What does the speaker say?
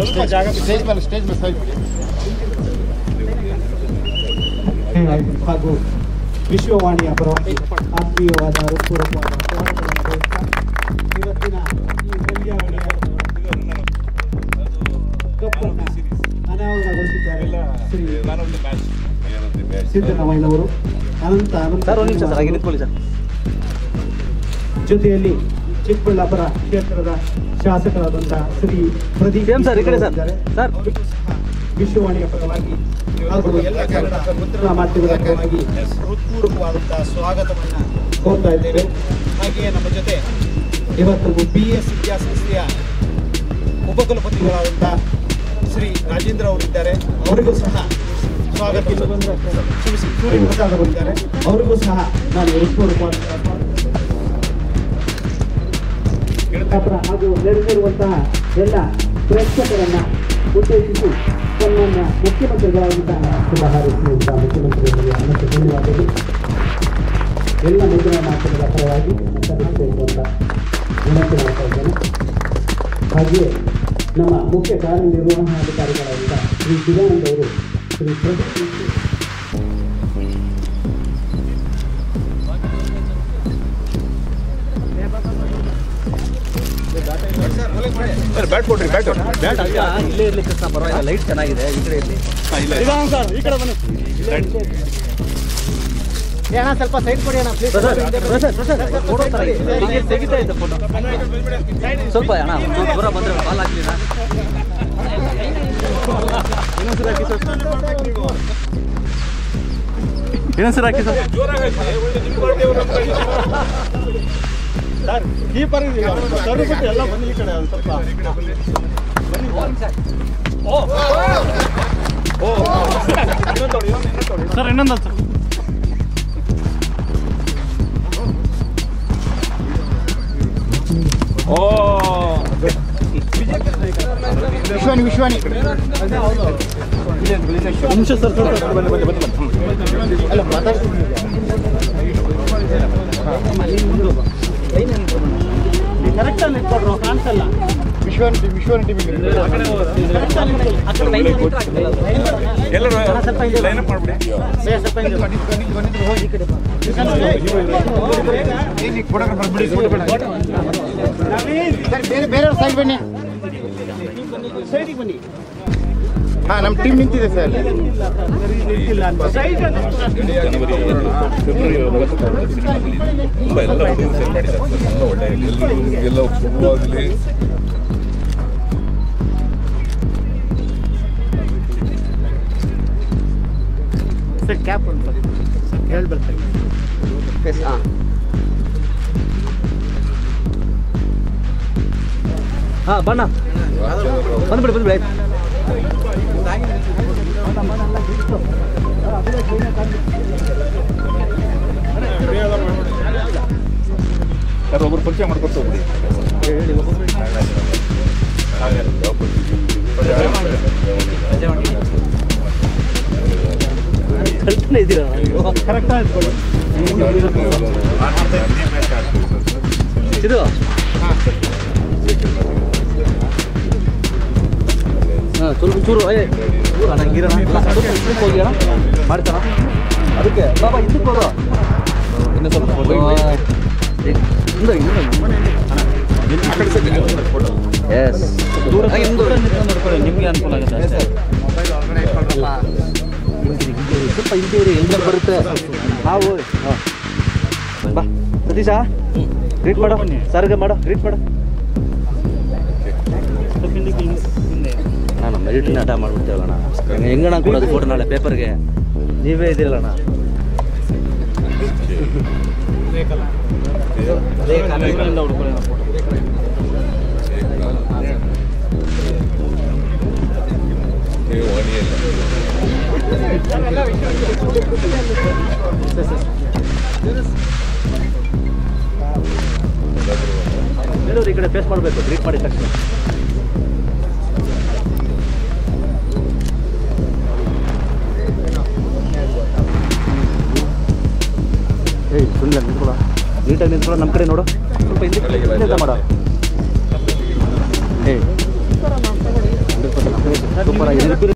Stage ಮೇಲೆ side ಹಾಗೂ ವಿಶ್ವವಾಣಿಯ ಪರವಾಗಿ ಆತ್ಮೀಯವಾದ ಹೃತ್ಪೂರ್ವಕವಾದ ಸ್ವಾಗತವನ್ನು ಇವತ್ತಿನ ಈ ಪಂದ್ಯಾವಳಿಯ ಕಪ್ಪನ್ನು ಅನಾವರಣಗೊಳಿಸಿದ್ದಾರೆ ಶ್ರೀ ಸಿದ್ದರಾಮಯ್ಯನವರು. ಅನಂತ ಜೊತೆಯಲ್ಲಿ ಚಿಕ್ಕಬಳ್ಳಾಪುರ ಕ್ಷೇತ್ರದ ಶಾಸಕರಾದಂತಹ ಶ್ರೀ ಪ್ರದೀಪ್ ವಿಶ್ವವಾಣಿಯ ಪರವಾಗಿ ಹಾಗೂ ಎಲ್ಲ ಕನ್ನಡ ಮುದ್ರಣ ಮಾಧ್ಯಮದ ಪರವಾಗಿ ಹೃತ್ಪೂರ್ವಕವಾದಂತಹ ಸ್ವಾಗತವನ್ನು ಕೋರ್ತಾ ಇದ್ದೇವೆ. ಹಾಗೆಯೇ ನಮ್ಮ ಜೊತೆ ಇವತ್ತು BS ವಿದ್ಯಾಸಂಸ್ಥೆಯ ಉಪಕುಲಪತಿಗಳಾದಂತಹ ಶ್ರೀ ರಾಜೇಂದ್ರ ಅವರಿದ್ದಾರೆ. ಅವರಿಗೂ ಸಹ ಸ್ವಾಗತ. ಸೂರ್ಯ ಪ್ರಸಾದ್ ಅವರಿದ್ದಾರೆ. ಅವರಿಗೂ ಸಹ ನಾನು ಹೃತ್ಪೂರ್ವಕವಾದಂತಹ ಹಾಗೂ ನೆರೆದಿರುವಂತಹ ಎಲ್ಲ ಪ್ರೇಕ್ಷಕರನ್ನ ಉದ್ದೇಶಿಸಿ ಸನ್ಮಾನ್ಯ ಮುಖ್ಯಮಂತ್ರಿಗಳಾದಂತಹ ಶುಭ ಹಾರೈಸಿದಂತಹ ಮುಖ್ಯಮಂತ್ರಿಗಳಿಗೆ ಅನಂತ ಧನ್ಯವಾದಗಳು. ಎಲ್ಲ ಮುದ್ರಣ ಮಾಧ್ಯಮದ ಪರವಾಗಿ ಸೇರಿಸುವಂತ ವಿನಂತಿ ಮಾಡ್ತಾ ಇದ್ದೇನೆ. ಹಾಗೆಯೇ ನಮ್ಮ ಮುಖ್ಯ ಕಾರ್ಯನಿರ್ವಹಣಾಧಿಕಾರಿಗಳಾದ ಶ್ರೀ ಶಿವಾನಂದ್ ಅವರು ಶ್ರೀ ಪ್ರದೀಪ್ ಬ್ಯಾಟ್ ಕೊಡ್ರಿ. ಬ್ಯಾಟ್ ಇಲ್ಲೇ ಇರ್ಲಿ ಕೃಷ್ಣ, ಪರವಾಗಿಲ್ಲ. ಲೈಟ್ ಚೆನ್ನಾಗಿದೆ. ಈ ಕಡೆ ಇರಲಿ ಸರ್, ಈ ಕಡೆ ಬನ್ನಿ. ಅಣ್ಣ ಸ್ವಲ್ಪ ಸೈಡ್ ಕೊಡಿ ಅಣ್ಣ ಪ್ಲೀಸ್. ಫೋಟೋ ತೆಗಿತಾ ಇದ್ದ ಫೋಟೋ ಸ್ವಲ್ಪ ಅಣ್ಣ ದೂರ ಬಂದ್ರೆ ಬಾಲ್ ಹಾಕ್ಲಿಲ್ಲ. ಇನ್ನೊಂದ್ಸರಿ ಹಾಕಿ ಸರ್. ಸರ್ ಕೀಪರ್ ಎಲ್ಲ ಬನ್ನಿ ಈ ಕಡೆ ಸ್ವಲ್ಪ ಸರ್. ಇನ್ನೊಂದು ಸರ್ ವಿಶ್ವಾನಿ ನಿಮಿಷ ಸರ್. ಅಲ್ಲ ಕರೆಕ್ಟಾಗಿ ನಿಂತ್ಕೊಡ್ರು, ಕಾಣಿಸಲ್ಲ. ವಿಶ್ವಾನಿ ಟಿವಿ ಎಲ್ಲರೂ ಲೈನ್ ಅಪ್ ಮಾಡ್ಬಿಡಿ. ಬೇರೆ ಸೈಡ್ ಬನ್ನಿ. ಸೈಡಿಗೆ ಬನ್ನಿ. ಹಾಂ, ನಮ್ಮ ಟೀಮ್ ನಿಂತಿದೆ ಸರ್. ತುಂಬ ಎಲ್ಲ ಹುಡುಗರು ಸೆಲ್ ಮಾಡಿದ್ದಾರೆ ಸರ್. ತುಂಬ ಒಳ್ಳೆ ಎಲ್ಲ ಶುಭವಾಗಲಿ. ಸರ್ ಕ್ಯಾಪ್ ಅಂತ ಹೇಳ್ಬರ್ತಾರೆ. ಹಾಂ ಬಣ್ಣ ಬಂದ್ಬಿಡಿ. ಸರ್ ಒಬ್ಬರು ಪರಿಚಯ ಮಾಡ್ಕೊತ ಹೋಗ್ಬಿಡಿ. ಕಲ್ಪನೆ ಇದ್ದೀರಾ? ಕರೆಕ್ಟಾಗಿ ಇದು ಸ್ವಲ್ಪ ಚೂರು ಅಣ್ಣ ಹೋಗಿ ಅಣ್ಣ ಮಾಡ್ತಾನ. ಅದಕ್ಕೆ ಬಾಬಾ ಇದಕ್ಕೆ ಹೋಗೋ. ಇನ್ನೂ ಸ್ವಲ್ಪ ಎಸ್ ನಿಮಗೆ ಅನುಕೂಲ ಆಗುತ್ತೆ ಅಷ್ಟೇ. ಸ್ವಲ್ಪ ಹಿಂದಿವ್ರಿ ಹೆಂಗೆ ಬರುತ್ತೆ. ಹಾಂ ಬಾ ಸತೀಶ, ಗ್ರೀಟ್ ಮಾಡೋ. ಸರ್ಗೆ ಮಾಡೋ, ಗ್ರೀಟ್ ಮಾಡೋ. ನಾನು ಮೆರಿಟಿನ ಆಟ ಮಾಡ್ಬಿಡ್ತೇವಲ್ಲಣ್ಣ. ಹೆಂಗಣ್ಣ ಕೊಡೋದು ಫೋಟೋ ನಾಳೆ ಪೇಪರ್ಗೆ? ನೀವೇ ಇದ್ದೀರಲ್ಲಣ್ಣ. ಎಲ್ಲರೂ ಈ ಕಡೆ ಫೇಸ್ ಮಾಡಬೇಕು ಗ್ರೀಟ್ ಮಾಡಿದ ತಕ್ಷಣ. ಏಯ್ ಸುಮ್ಮನೆ ನಿಂತ್ಕೊಳ್ಳೋ, ನೀಟಾಗಿ ನಿಂತ್ಕೊಳ್ಳೋ. ನಮ್ಮ ಕಡೆ ನೋಡು, ಸ್ವಲ್ಪ ಹಿಂದೆ ಮಾಡೋ. ಏಯ್ ಸೂಪರ್ ಆಗಿದೆ.